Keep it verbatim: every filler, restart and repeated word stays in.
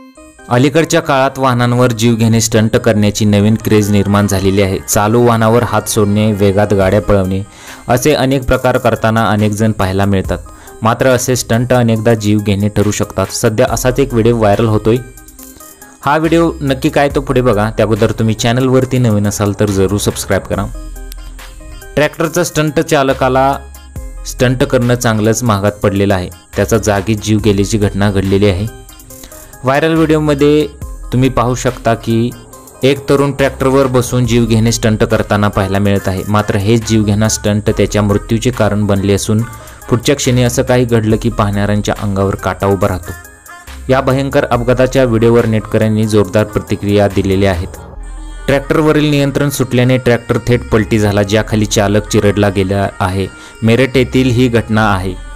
अलीकडच्या काळात वाहनांवर जीव घेणे स्टंट करण्याची नवीन क्रेज निर्माण झालेली आहे। चालू वाहनावर हात सोडणे, वेगात गाड्या पळवणे असे अनेक प्रकार करताना अनेक जण पाहायला मिळतात। मात्र असे स्टंट अनेकदा जीव घेणे ठरू शकतात। सध्या असाच एक व्हिडिओ व्हायरल होतोय। हा व्हिडिओ नक्की काय तो पुढे बघा। त्याबद्दल तुम्ही चॅनलवरती नवीन असाल तर जरूर सबस्क्राइब करा। ट्रॅक्टरचा स्टंट चालकाला स्टंट करणं चांगलंच महागात पडलेलं आहे। त्याचा जागीच जीव गेल्याची घटना घडलेली आहे। व्हायरल व्हिडिओमध्ये तुम्ही पाहू शकता की एक तरुण ट्रॅक्टरवर बसून जीव घेणे स्टंट करताना पाहायला मिळत आहे। मात्र हेच जीवघेणा स्टंट त्याच्या मृत्यूचे कारण बनले असून पुढच्या क्षणी असं काही घडलं की पाहणाऱ्यांच्या अंगावर काटा उभा राहतो। या भयंकर अपघाताच्या व्हिडिओवर नेटकऱ्यांनी जोरदार प्रतिक्रिया दिलेल्या आहेत। ट्रॅक्टरवरील नियंत्रण सुटल्याने ट्रॅक्टर थेट पलटी झाला, ज्याखाली चालक चिरडला गेला आहे। मेरठ येथील ही घटना आहे।